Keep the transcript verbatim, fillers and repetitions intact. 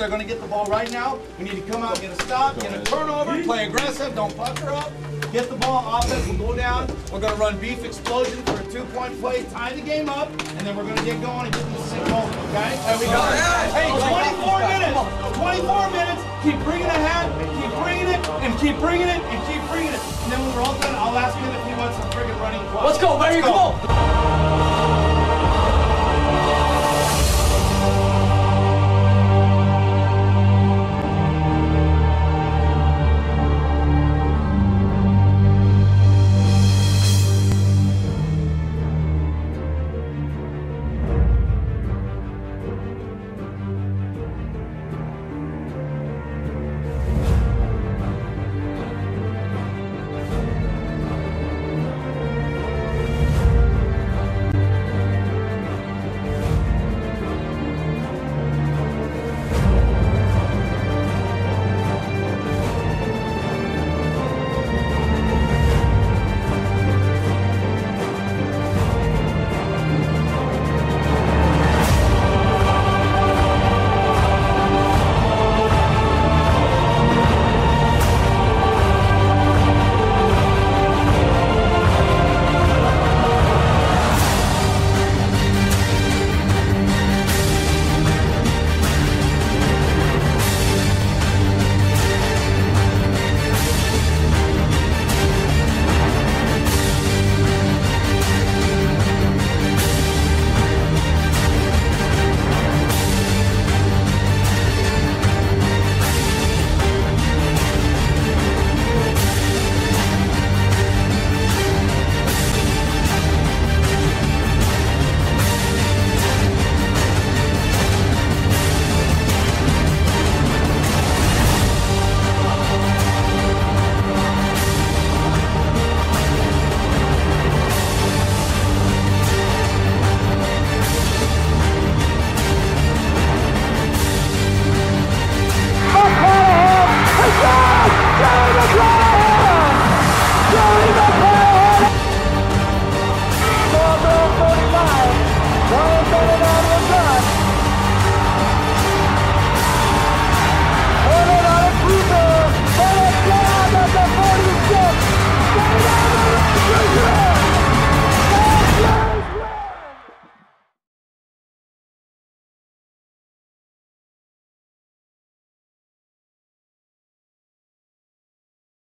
they're going to get the ball right now. We need to come out, get a stop, get a turnover, play aggressive, don't pucker up. Get the ball, offense will go down. We're going to run beef explosion for a two-point play, tie the game up, and then we're going to get going and get the same goal, okay? There we go. Hey, twenty-four minutes. twenty-four minutes. Keep bringing it ahead, keep bringing it, and keep bringing it, and keep bringing it. And then when we're all done, I'll ask him if he wants some friggin' running clock. Let's go, baby. Come on.